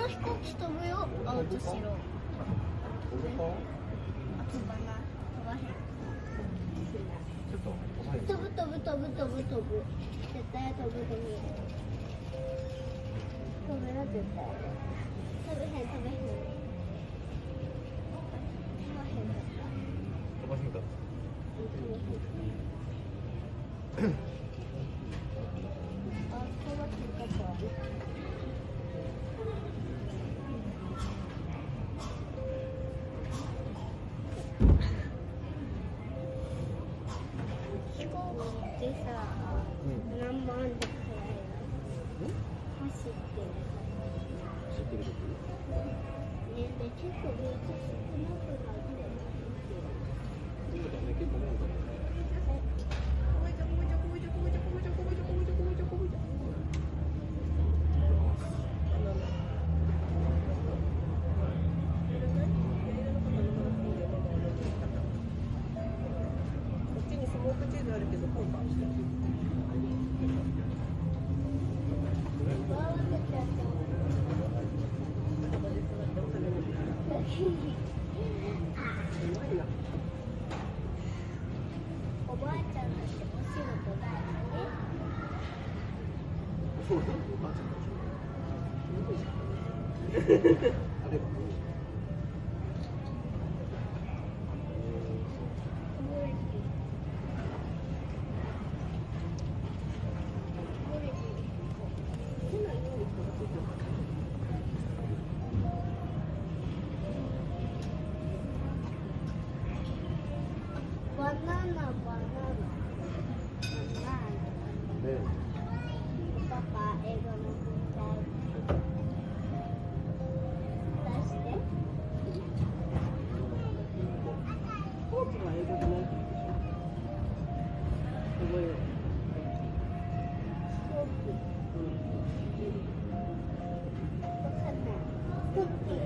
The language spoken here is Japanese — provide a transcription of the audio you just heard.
の飛行機飛ぶよ、青と白。飛ばない、飛ばへん。飛ぶ。絶対飛ぶ。飛ぶよ、絶対。飛べへん。飛ばへんか。飛行機ってさ、何万でくらい走ってる。ね、で結構少なくなってる。おばあちゃんだってお仕事だよね。そうだ、おばあちゃんだ。あれば。バナナ。パパ、英語の問題出して。スポーツは英語じゃないからでしょ。覚えよう。スポーツ。わかんない。スポーツ。